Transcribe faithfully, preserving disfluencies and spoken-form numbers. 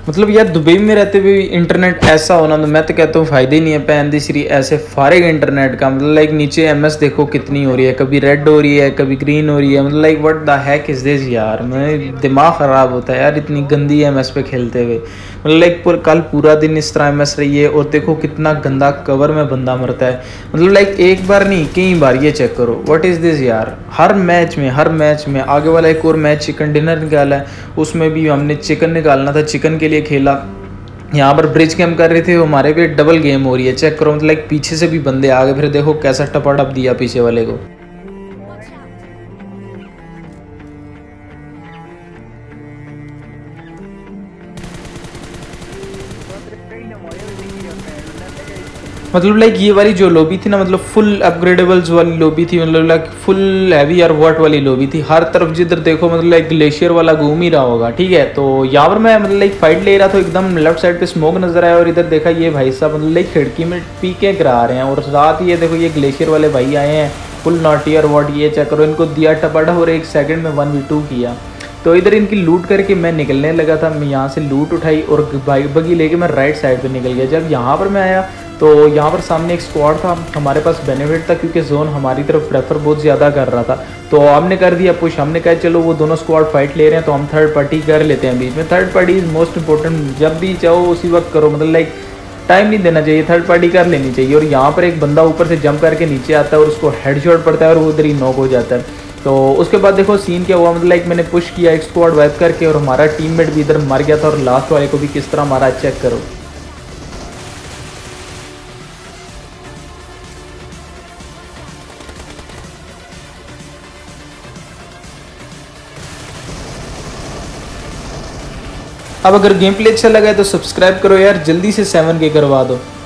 मतलब यार दुबई में रहते हुए इंटरनेट ऐसा होना, तो मैं तो कहता हूँ फ़ायदा ही नहीं है पैन दी श्री ऐसे फारेग इंटरनेट का। मतलब लाइक नीचे एमएस देखो कितनी हो रही है, कभी रेड हो रही है कभी ग्रीन हो रही है। मतलब like what the heck is this यार, मैं दिमाग ख़राब होता है यार इतनी गंदी एमएस पे खेलते हुए। मतलब लाइक पूर, कल पूरा दिन इस तरह एमएस रही है और देखो कितना गंदा कवर में बंदा मरता है। मतलब लाइक एक बार नहीं कई बार, ये चेक करो व्हाट इज़ दिस यार। हर मैच में हर मैच में आगे वाला एक और मैच चिकन डिनर निकाला है, उसमें भी हमने चिकन निकालना था, चिकन के लिए खेला। यहाँ पर ब्रिज कैम्प कर रहे थे, हमारे पे डबल गेम हो रही है, चेक करो। मतलब लाइक पीछे से भी बंदे आ गए, फिर देखो कैसा टपाटप दिया पीछे वाले को। मतलब लाइक ये वाली जो लॉबी थी ना, मतलब फुल अपग्रेडेबल्स वाली लॉबी थी। मतलब लाइक फुल हैवी और वॉट वाली लॉबी थी, हर तरफ जिधर देखो मतलब लाइक ग्लेशियर वाला घूम ही रहा होगा। ठीक है, तो यहाँ पर मैं मतलब लाइक फाइट ले रहा था, एकदम लेफ्ट साइड पे स्मोक नजर आया और इधर देखा ये भाई साहब मतलब लाइक खिड़की में पी के गिरा रहे हैं। और साथ ही ये देखो ये ग्लेशियर वाले भाई आए हैं फुल नॉटी और वॉट, ये चेक करो। इनको दिया टपाटा और एक सेकंड में वन वी टू किया। तो इधर इनकी लूट करके मैं निकलने लगा था, मैं यहाँ से लूट उठाई और बाइक बगी लेके मैं राइट साइड पे निकल गया। जब यहाँ पर मैं आया तो यहाँ पर सामने एक स्क्वाड था, हमारे पास बेनिफिट था क्योंकि जोन हमारी तरफ प्रेफर बहुत ज़्यादा कर रहा था। तो हमने कर दिया पुश, हमने कहा चलो वो दोनों स्क्वाड फाइट ले रहे हैं तो हम थर्ड पार्टी कर लेते हैं बीच में। Third party is most important, जब भी चाहो उसी वक्त करो। मतलब लाइक टाइम नहीं देना चाहिए, थर्ड पार्टी कर लेनी चाहिए। और यहाँ पर एक बंदा ऊपर से जंप करके नीचे आता है और उसको हेडशॉट पड़ता है और वो उधर ही नॉक हो जाता है। तो उसके बाद देखो सीन क्या हुआ, मतलब लाइक मैंने पुश किया एक स्क्वाड वाइप करके और हमारा टीममेट भी इधर मर गया था और लास्ट वाले को भी किस तरह मारा चेक करो। अब अगर गेम प्ले अच्छा लगा है तो सब्सक्राइब करो यार, जल्दी से सेवन के करवा दो।